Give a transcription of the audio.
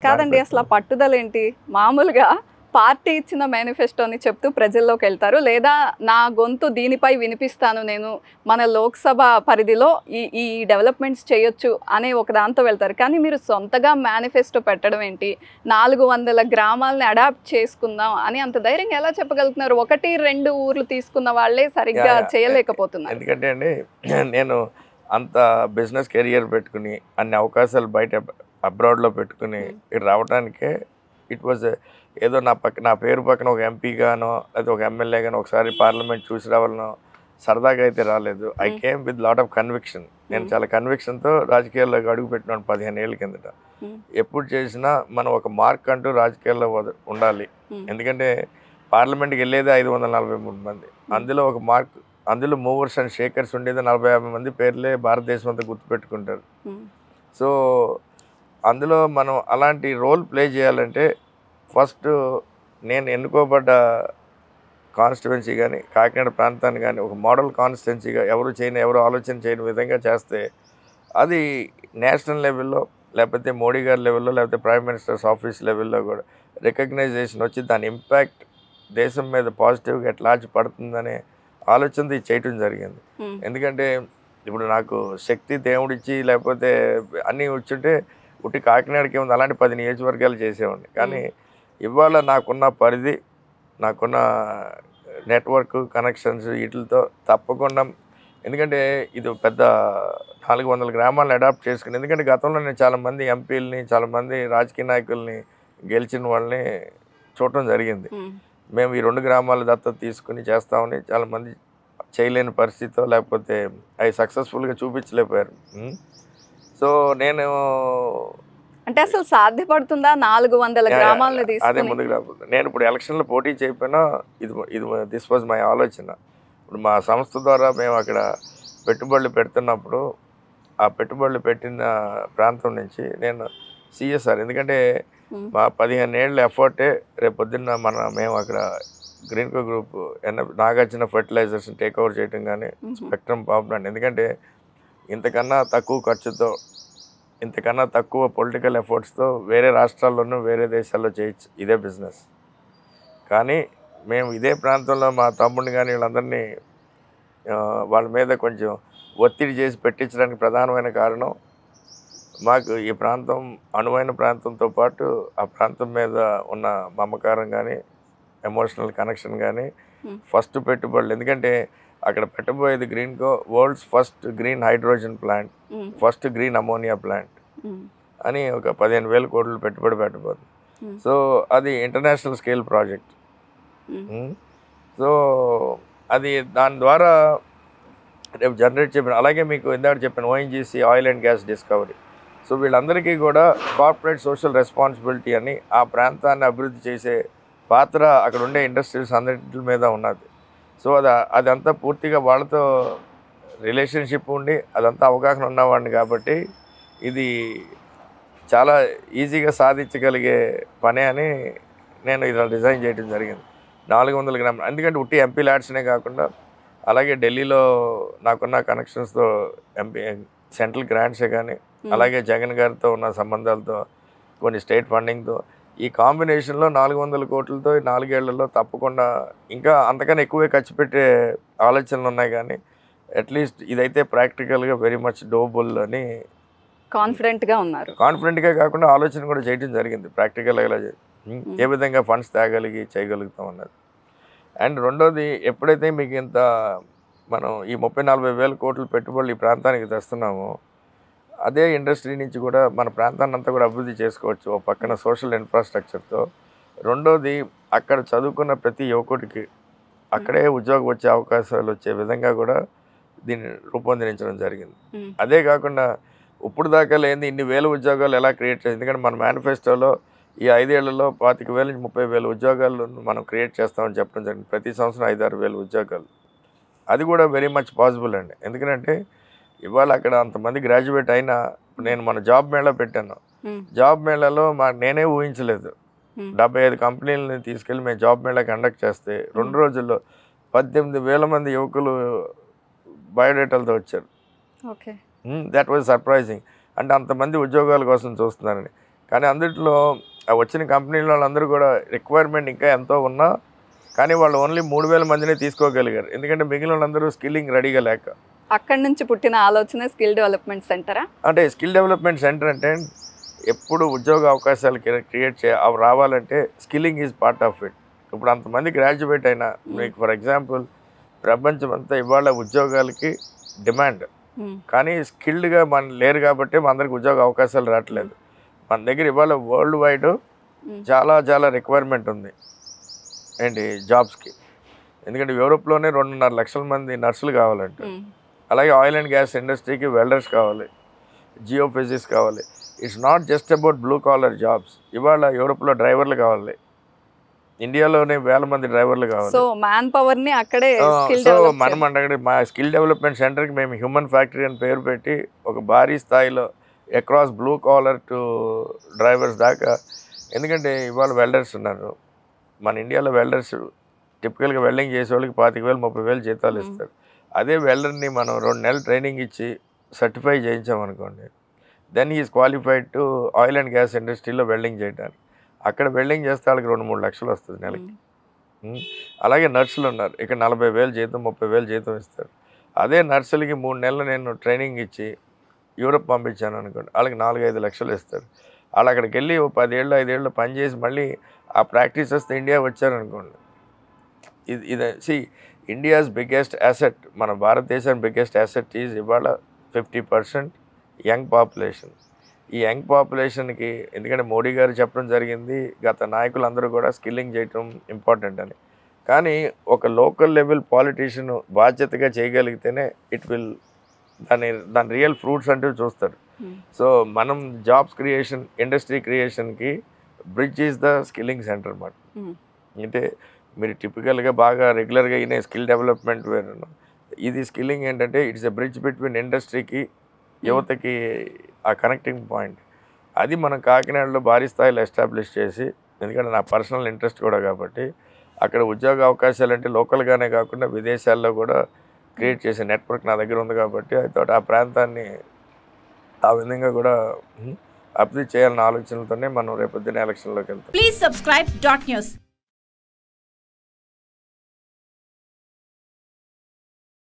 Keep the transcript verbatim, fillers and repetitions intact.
కాదండి అసలు ఆ పట్టుదల ఏంటి? మామూలుగా పార్టీ ఇచ్చిన మేనిఫెస్టోని చెప్తూ ప్రజల్లోకి వెళ్తారు. లేదా నా గొంతు దీనిపై వినిపిస్తాను నేను మన లోక్సభ పరిధిలో ఈ ఈ డెవలప్‌మెంట్స్ చేయొచ్చు అనే ఒక దాంతో వెళ్తారు. కానీ మీరు సొంతగా మేనిఫెస్టో పెట్టడం ఏంటి? నాలుగు వందల గ్రామాలని అడాప్ట్ చేసుకుందాం అని అంత ధైర్యంగా ఎలా చెప్పగలుగుతున్నారు? ఒకటి, రెండు ఊర్లు తీసుకున్న వాళ్ళే సరిగ్గా యాహ్! యాహ్! చేయలేకపోతున్నారు. ఎందుకంటే అండి నేను అంత బిజినెస్ కెరియర్ పెట్టుకుని, అన్ని అవకాశాలు బయట అబ్రాడ్‌లో పెట్టుకుని హ్మ్. ఇటు రావటానికే ఇట్ వాజ్ ఏదో నా పక్క నా పేరు పక్కన ఒక ఎంపీగానో, లేకపోతే ఒక ఎమ్మెల్యేగానో ఒకసారి పార్లమెంట్ చూసి రావాలనో సరదాగా అయితే రాలేదు. I hmm. Came with lot of conviction. నేను హ్మ్. చాలా కన్విక్షన్‌తో రాజకీయాల్లోకి అడుగుపెట్టినాను పదిహేను ఏళ్ల కిందట. హ్మ్. ఎప్పుడు చేసినా మనం ఒక మార్క్ అంటూ రాజకీయాల్లో వద ఉండాలి. హ్మ్. ఎందుకంటే పార్లమెంట్‌కి వెళ్ళేదే ఐదు వందల నలభై మూడు మంది. హ్మ్. అందులో ఒక మార్క్ అందులో మూవర్స్ అండ్ షేకర్స్ ఉండేది నలభై యాభై మంది పేర్లే భారతదేశం అంతా గుర్తుపెట్టుకుంటారు. హ్మ్. సో, అందులో మనం అలాంటి రోల్ ప్లే చేయాలంటే ఫస్ట్ నేను ఎన్నుకోబడ్డ కాన్స్టిట్యుయెన్సీ గానీ, కాకినాడ ప్రాంతాన్ని గానీ ఒక మోడల్ కాన్స్టిట్యుయెన్సీగా ఎవరు చేయని, ఎవరు ఆలోచన చేయని విధంగా చేస్తే అది నేషనల్ లెవెల్‌లో లేకపోతే మోడీ గారి లెవెల్‌లో లేకపోతే ప్రైమ్ మినిస్టర్స్ ఆఫీస్ లెవెల్‌లో కూడా రికగ్నైజేషన్ వచ్చి దాని ఇంపాక్ట్ దేశం మీద పాజిటివ్‌గా ఎట్లాంటి పడుతుందనే ఆలోచనతో ఇది చేయటం జరిగింది. హ్మ్. ఎందుకంటే ఇప్పుడు నాకు శక్తి దేవుడిచ్చి లేకపోతే అన్నీ వచ్చుంటే ఉట్టి కాకినాడకి ఉంది అలాంటి పది నియోజకవర్గాలు చేసేవాడిని. కానీ హ్మ్. ఇవాళ నాకున్న పరిధి, నాకున్న నెట్వర్క్ కనెక్షన్స్ వీటిలతో తప్పకుండా ఎందుకంటే ఇది పెద్ద నాలుగు వందల గ్రామాలను అడాప్ట్ చేసుకుని ఎందుకంటే గతంలో నేను చాలామంది ఎంపీలని, చాలామంది రాజకీయ నాయకుల్ని గెలిచిన వాళ్ళని చూడటం జరిగింది. హ్మ్. మేము ఈ రెండు గ్రామాల దత్తత తీసుకుని చేస్తామని చాలామంది చేయలేని పరిస్థితితో లేకపోతే అవి సక్సెస్ఫుల్‌గా చూపించలేకపోయారు. హ్మ్. సో, నేను అంటే అసలు సాధ్యపడుతుందా నాలుగు వందల యాహ్! యాహ్! గ్రామాలని అదే తీసుకొని? ముందుకు రాబోతున్నా. నేను ఇప్పుడు ఎలక్షన్‌లో పోటీ చేయకపోయినా ఇది ఇది దిస్ వాజ్ మై ఆలోచన. ఇప్పుడు మా సంస్థ ద్వారా మేము అక్కడ పెట్టుబడులు పెడుతున్నప్పుడు, ఆ పెట్టుబడులు పెట్టిన ప్రాంతం నుంచి నేను సీఎస్ఆర్ ఎందుకంటే హ్మ్. మా పదిహేను ఏళ్ల ఎఫర్టే రేపొద్దున్న మన మేము అక్కడ గ్రీన్‌కో గ్రూప్ ఎన్ నాగార్జున ఫెర్టిలైజర్స్‌ని టేక్ ఓవర్ చేయటం గానీ, హుహు. స్పెక్ట్రమ్ పవర్ ప్లాంట్ ఎందుకంటే ఇంతకన్నా తక్కువ ఖర్చుతో, ఇంతకన్నా తక్కువ పొలిటికల్ ఎఫర్ట్స్‌తో వేరే రాష్ట్రాల్లోనూ, వేరే దేశాల్లో చేయొచ్చు ఇదే బిజినెస్. కానీ మేము ఇదే ప్రాంతంలో మా తమ్ముడిని గానీ వీళ్ళందరినీ ఆహ్, వాళ్ళ మీద కొంచెం ఒత్తిడి చేసి పెట్టించడానికి ప్రధానమైన కారణం మాకు ఈ ప్రాంతం అనువైన ప్రాంతంతో పాటు ఆ ప్రాంతం మీద ఉన్న మమకారం గానీ, ఎమోషనల్ కనెక్షన్ గానీ, హ్మ్. ఫస్ట్ పెట్టుబడులు ఎందుకంటే అక్కడ పెట్టబోయేది Greenko world's first green hydrogen plant, hmm. First green ammonia plant hmm. అని ఒక పదిహేను వేల కోట్లు పెట్టుబడి పెట్టబోతుంది. హ్మ్. సో, అది ఇంటర్నేషనల్ స్కేల్ ప్రాజెక్ట్. హ్మ్. హ్మ్. సో, అది దాని ద్వారా రేపు జనరేట్ చెప్పిన అలాగే మీకు ఇందాక చెప్పాను ONGC oil and gas discovery. So, వీళ్ళందరికీ కూడా కార్పొరేట్ సోషల్ రెస్పాన్సిబిలిటీ అని ఆ ప్రాంతాన్ని అభివృద్ధి చేసే పాత్ర అక్కడ ఉండే ఇండస్ట్రీస్ అన్నిటి మీద ఉన్నది. సో, అది అదంతా పూర్తిగా వాళ్ళతో రిలేషన్‌షిప్ ఉండి అదంతా అవగాహన ఉన్నవాడిని కాబట్టి ఇది చాలా ఈజీగా సాధించగలిగే పనే అని నేను ఇలా డిజైన్ చేయడం జరిగింది. నాలుగు వందల గ్రాములు ఎందుకంటే ఉట్టి ఎంపీ ల్యాడ్స్‌నే కాకుండా అలాగే ఢిల్లీలో నాకున్న కనెక్షన్స్‌తో ఎంపీ సెంట్రల్ గ్రాంట్సే కానీ, హ్మ్. అలాగే జగన్ గారితో ఉన్న సంబంధాలతో, కొన్ని స్టేట్ ఫండింగ్‌తో ఈ కాంబినేషన్‌లో నాలుగు వందల కోట్లతో ఈ నాలుగేళ్లలో తప్పకుండా ఇంకా అంతకన్నా ఎక్కువే ఖర్చు పెట్టే ఆలోచనలు ఉన్నాయి కానీ, అట్‌లీస్ట్ ఇదైతే ప్రాక్టికల్‌గా వెరీ మచ్ డోబుల్ అని కాన్ఫిడెంట్‌గా ఉన్నారు. కాన్ఫిడెంట్‌గా కాకుండా ఆలోచన కూడా చేయడం జరిగింది. ప్రాక్టికల్‌గా ఎలా చే హ్మ్. ఏ హ్మ్. విధంగా ఫండ్స్ తేగలిగి చేయగలుగుతాం అన్నది. అండ్ రెండోది ఎప్పుడైతే మీకు ఇంత మనం ఈ ముప్పై, నలభై వేల కోట్ల పెట్టుబడులు ఈ ప్రాంతానికి తెస్తున్నామో, అదే ఇండస్ట్రీ నుంచి కూడా మన ప్రాంతాన్నంతా కూడా అభివృద్ధి చేసుకోవచ్చు. ఓ పక్కన హ్మ్. సోషల్ ఇన్‌ఫ్రాస్ట్రక్చర్‌తో. రెండోది అక్కడ చదువుకున్న ప్రతి యువకుడికి హ్మ్. అక్కడే ఉద్యోగం వచ్చే అవకాశాలు వచ్చే విధంగా కూడా దీన్ని రూపొందించడం జరిగింది. హ్మ్. అదే కాకుండా ఇప్పుడు దాకా లేనిది ఇన్ని వేల ఉద్యోగాలు ఎలా క్రియేట్ చేయాలి ఎందుకంటే మన మేనిఫెస్టోలో ఈ ఐదేళ్లలో పాతిక వేల నుంచి ముప్పై వేల ఉద్యోగాలు మనం క్రియేట్ చేస్తామని చెప్పడం జరిగింది. ప్రతి సంవత్సరం ఐదు, ఆరు వేల ఉద్యోగాలు. అది కూడా వెరీ మచ్ పాసిబుల్ అండి. ఎందుకంటే ఇవాళ అక్కడ అంతమంది గ్రాడ్యుయేట్ అయినా నేను మన జాబ్ మేళా పెట్టాను. హ్మ్. జాబ్ మేళాలో మా నేనే ఊహించలేదు. హ్మ్. డెబ్బై ఐదు కంపెనీలని తీసుకెళ్ళి మేము జాబ్ మేళా కండక్ట్ చేస్తే రెండు హ్మ్. రోజుల్లో పద్దెనిమిది వేల మంది యువకులు బయోడేటాలతో వచ్చారు. Okay. Hmm. That was surprising. అంటే అంతమంది ఉద్యోగాల కోసం చూస్తున్నారని. కానీ అందుట్లో ఆ వచ్చిన కంపెనీల వాళ్ళందరూ కూడా రిక్వైర్మెంట్ ఇంకా ఎంతో ఉన్నా కానీ వాళ్ళు ఓన్లీ మూడు వేల మందిని తీసుకోగలిగారు, ఎందుకంటే మిగిలిన వాళ్ళందరూ స్కిల్లింగ్ రెడీగా లేక. అక్కడి నుంచి పుట్టిన ఆలోచన స్కిల్ డెవలప్మెంట్ సెంటరా? అంటే స్కిల్ డెవలప్మెంట్ సెంటర్ అంటే ఎప్పుడు ఉద్యోగ అవకాశాలు క్రియేట్ చే అవి రావాలంటే skilling is part of it. ఇప్పుడు అంతమంది గ్రాడ్యుయేట్ అయినా మీకు ఫర్ ఎగ్జాంపుల్ ప్రపంచం అంతా ఇవాళ ఉద్యోగాలకి డిమాండ్, కానీ స్కిల్డ్గా మన లేరు కాబట్టి మన అందరికి ఉద్యోగ అవకాశాలు రావట్లేదు. మన దగ్గర ఇవాళ వరల్డ్ వైడ్ చాలా చాలా రిక్వైర్మెంట్ ఉంది ఏంటి జాబ్స్కి, ఎందుకంటే యూరోప్లోనే రెండున్నర లక్షల మంది నర్సులు కావాలంట. అలాగే ఆయిల్ అండ్ గ్యాస్ ఇండస్ట్రీకి వెల్డర్స్ కావాలి, జియో ఫిజిక్స్ కావాలి. It's not just about blue collar jobs. ఇవాళ యూరోప్లో డ్రైవర్లు కావాలి, ఇండియాలోనే వేల మంది డ్రైవర్లు కావాలి. సో మ్యాన్ పవర్ ని అక్కడే సో మనం అంటే మా స్కిల్ డెవలప్మెంట్ సెంటర్కి మేము హ్యూమన్ ఫ్యాక్టరీ అని పేరు పెట్టి ఒక భారీ స్థాయిలో across blue collar to drivers దాకా, ఎందుకంటే ఇవాళ వెల్డర్స్ ఉన్నారు మన ఇండియాలో. వెల్డర్స్ టిపికల్గా వెల్డింగ్ చేసే వాళ్ళకి పాతిక వేలు ముప్పై వేలు జీతాలు ఇస్తారు. అదే వెల్డర్ని మనం రెండు నెలలు ట్రైనింగ్ ఇచ్చి సర్టిఫై చేయించామనుకోండి, then is qualified to oil and gas ఇండస్ట్రీలో వెల్డింగ్ చేయడానికి. అక్కడ వెల్డింగ్ చేస్తే వాళ్ళకి రెండు మూడు లక్షలు వస్తుంది నెలకి. అలాగే నర్సులు ఉన్నారు, ఇక్కడ నలభై వేలు జీతం ముప్పై వేలు జీతం ఇస్తారు. అదే నర్సులకి మూడు నెలలు నేను ట్రైనింగ్ ఇచ్చి యూరోప్ పంపించాను అనుకోండి, వాళ్ళకి నాలుగు ఐదు లక్షలు ఇస్తారు. వాళ్ళు అక్కడికి వెళ్ళి ఓ పదేళ్ళు ఐదేళ్ళు పనిచేసి మళ్ళీ ఆ ప్రాక్టీస్ వస్తే ఇండియా వచ్చారనుకోండి. ఇది ఇది సి ఇండియాస్ బిగ్గెస్ట్ అసెట్, మన భారతదేశానికి బిగ్గెస్ట్ అసెట్ ఈజ్ ఇవాళ ఫిఫ్టీ పర్సెంట్ యంగ్ పాపులేషన్. ఈ యంగ్ పాపులేషన్కి ఎందుకంటే మోడీ గారు చెప్పడం జరిగింది, గత నాయకులందరూ కూడా స్కిల్లింగ్ చేయటం ఇంపార్టెంట్ అని. కానీ ఒక లోకల్ లెవెల్ పాలిటీషియన్ బాధ్యతగా చేయగలిగితేనే ఇట్ విల్ దాని దాని రియల్ ఫ్రూట్స్ అంటూ చూస్తారు. సో మనం జాబ్స్ క్రియేషన్ ఇండస్ట్రీ క్రియేషన్కి bridge is the skilling centre అన్నమాట. అంటే మీరు టిపికల్గా బాగా రెగ్యులర్గా అయిన స్కిల్ డెవలప్మెంట్ వేరు, ఇది స్కిల్లింగ్ ఏంటంటే ఇట్స్ ఎ బ్రిడ్జ్ బిట్వీన్ ఇండస్ట్రీకి యువతకి ఆ కనెక్టింగ్ పాయింట్. అది మనం కాకినాడలో భారీ స్థాయిలో ఎస్టాబ్లిష్ చేసి, ఎందుకంటే నా పర్సనల్ ఇంట్రెస్ట్ కూడా కాబట్టి అక్కడ ఉద్యోగ అవకాశాలు అంటే లోకల్గానే కాకుండా విదేశాల్లో కూడా క్రియేట్ చేసే నెట్వర్క్ నా దగ్గర ఉంది కాబట్టి అయితే ఆ ప్రాంతాన్ని ఆ విధంగా కూడా అభివృద్ధి చేయాలన్న ఆలోచనలతోనే మనం రేపొద్దున ఎలక్షన్లోకి వెళ్తాం. Please subscribe dot news.